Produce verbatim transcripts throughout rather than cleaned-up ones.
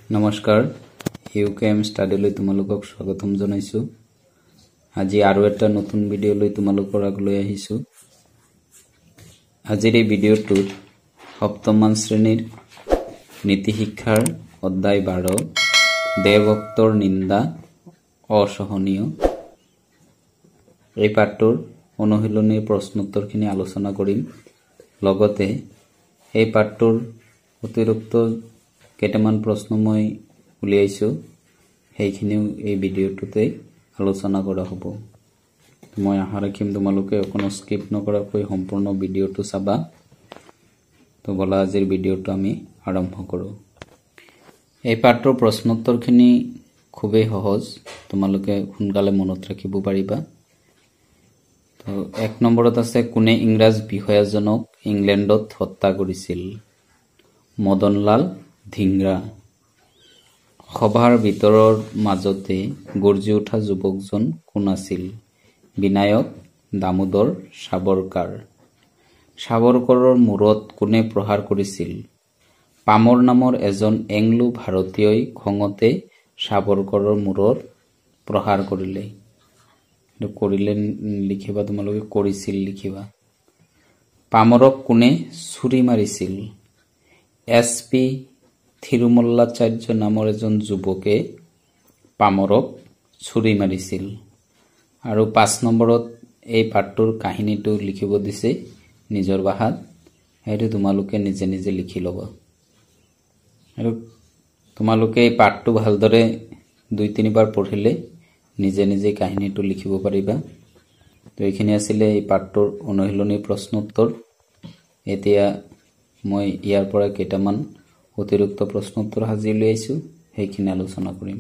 নমস্কাৰ ইউকেএম ষ্টাডিলৈ তোমালোকক স্বাগতম জনাইছো। আজি আৰু এটা নতুন ভিডিও লৈ তোমালোকৰ আগলৈ আহিছো। আজিৰ এই ভিডিওটোত সপ্তম শ্ৰেণীৰ নীতি শিক্ষাৰ অধ্যায় বাৰ দেৱভক্তৰ নিন্দা অসহনীয় এই পাঠটোৰ অনুশীলনীৰ প্ৰশ্নোত্তৰখিনি আলোচনা কৰিম। লগতে এই পাঠটোৰ অতিৰিক্ত কেইটামান প্ৰশ্ন মই উলিয়াইছো, সেইখিনিও এই ভিডিওটোতে আলোচনা কৰা হ'ব। মই আশা ৰাখিম তোমালোকে কোনো স্কিপ নকৰাকৈ সম্পূৰ্ণ ভিডিওটো চাবা। তো বলা আজিৰ ভিডিওটো আমি আৰম্ভ কৰোঁ। এই পাঠটোৰ প্ৰশ্নোত্তৰখিনি খুবেই সহজ, তোমালোকে সোনকালে মনত ৰাখিব পাৰিবা। তো এক নম্বৰত আছে, কোনে ইংৰাজ বিষয়াজনক ইংলেণ্ডত হত্যা কৰিছিল? মদনলাল ধিংৰা। সভাৰ ভিতৰৰ মাজতে গৰ্জি উঠা যুৱকজন কোন আছিল? বিনায়ক দামোদৰ সাবৰকাৰ। সাবৰকৰৰ মূৰত কোনে প্ৰহাৰ কৰিছিল? পামৰ নামৰ এজন এংলো ভাৰতীয়ই খঙতে সাবৰকৰৰ মূৰত প্ৰহাৰ কৰিলে। কৰিলে লিখিবা, তোমালোকে কৰিছিল লিখিবা। পামৰক কোনে ছুৰী মাৰিছিল? এছ পি থিৰুমল্লাচাৰ্য নামৰ এজন যুৱকে পামৰক ছুৰী মাৰিছিল। আৰু পাঁচ নম্বৰত এই পাঠটোৰ কাহিনীটো লিখিব দিছে নিজৰ ভাষাত, সেইটো তোমালোকে নিজে নিজে লিখি ল'বা। আৰু তোমালোকে এই পাঠটো ভালদৰে দুই তিনিবাৰ পঢ়িলে নিজে নিজে কাহিনীটো লিখিব পাৰিবা। তো এইখিনি আছিলে এই পাঠটোৰ অনুশীলনী প্ৰশ্নোত্তৰ। এতিয়া মই ইয়াৰ পৰা কেইটামান অতিৰিক্ত প্ৰশ্নোত্তৰ সাজি উলিয়াইছো, সেইখিনি আলোচনা কৰিম।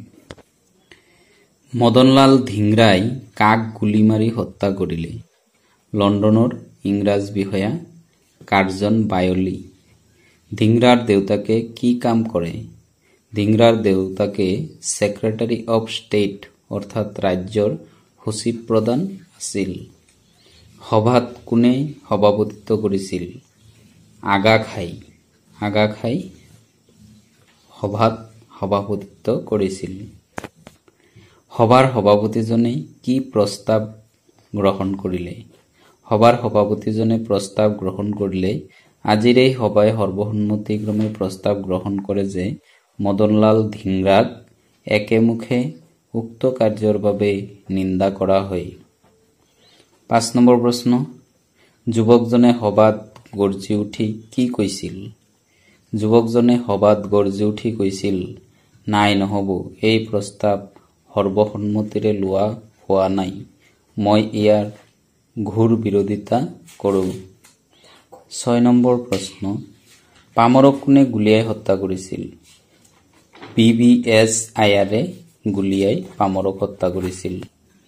মদনলাল ধিংৰাই কাক গুলী মাৰি হত্যা কৰিলে? লণ্ডনৰ ইংৰাজ বিষয়া কাৰ্জন বায়লি। ধিংৰাৰ দেউতাকে কি কাম কৰে? ধিংৰাৰ দেউতাকে ছেক্ৰেটাৰী অৱ ষ্টেট অৰ্থাৎ ৰাজ্যৰ সচিব প্ৰধান আছিল। সভাত কোনে সভাপতিত্ব কৰিছিল? আগা খাই। আগা খাই সভাত সভাপতিত্ব কৰিছিল। সভাৰ সভাপতিজনে কি প্ৰস্তাৱ গ্ৰহণ কৰিলে? সভাৰ সভাপতিজনে প্ৰস্তাৱ গ্ৰহণ কৰিলে আজিৰ এই সভাই সৰ্বসন্মতিক্ৰমে প্ৰস্তাৱ গ্ৰহণ কৰে যে মদনলাল ধিংৰাক একেমুখে উক্ত কাৰ্যৰ বাবে নিন্দা কৰা হয়। পাঁচ নম্বৰ প্ৰশ্ন, যুৱকজনে সভাত গৰ্জি উঠি কি কৈছিল? যুৱকজনে সভাত গৰ্জি উঠি কৈছিল, নাই নহ'ব, এই প্ৰস্তাৱ সৰ্বসন্মতিৰে লোৱা হোৱা নাই, মই ইয়াৰ ঘোৰ বিৰোধিতা কৰোঁ। ছয় নম্বৰ প্ৰশ্ন, পামৰক কোনে গুলীয়াই হত্যা কৰিছিল? বি বি এছ আয়াৰে গুলীয়াই পামৰক হত্যা কৰিছিল।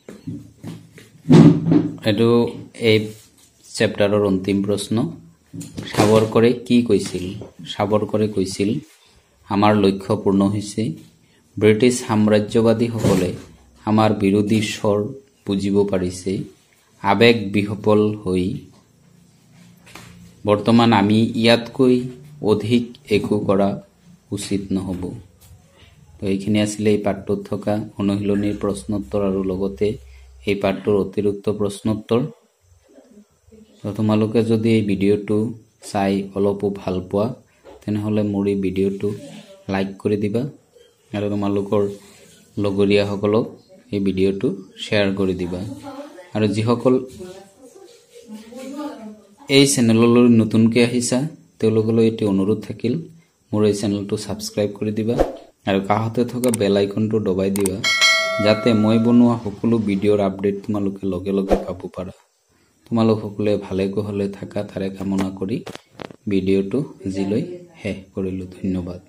এইটো এই চেপ্টাৰৰ অন্তিম প্ৰশ্ন। সাবৰকৰে কি কৈছিল? সাবৰকৰে কৈছিল, আমাৰ লক্ষ্য পূৰ্ণ হৈছে। ব্ৰিটিছ সাম্ৰাজ্যবাদীসকলে আমাৰ বিৰোধী স্বৰ বুজিব পাৰিছে। আৱেগ বিহ্বল হৈ বৰ্তমান আমি ইয়াতকৈ অধিক একো কৰা উচিত নহ'ব। তো এইখিনি আছিলে এই পাঠটোত থকা অনুশীলনীৰ প্ৰশ্নোত্তৰ আৰু লগতে এই পাঠটোৰ অতিৰিক্ত প্ৰশ্নোত্তৰ। তো তোমালোকে যদি এই ভিডিঅ'টো চাই অলপো ভাল পোৱা, তেনেহ'লে মোৰ এই ভিডিঅ'টো লাইক কৰি দিবা আৰু তোমালোকৰ লগৰীয়াসকলক এই ভিডিঅ'টো শ্বেয়াৰ কৰি দিবা। আৰু যিসকল এই চেনেললৈ নতুনকৈ আহিছা, তেওঁলোকলৈ এটি অনুৰোধ থাকিল, মোৰ এই চেনেলটো ছাবস্ক্ৰাইব কৰি দিবা আৰু কাষতে থকা বেল আইকনটো দবাই দিবা, যাতে মই বনোৱা সকলো ভিডিঅ'ৰ আপডেট তোমালোকে লগে লগে পাব পাৰা। তোমালোক সকলোৱে ভালে কুশলে থাকা তাৰে কামনা কৰি ভিডিঅ'টো আজিলৈ শেষ কৰিলোঁ। ধন্যবাদ।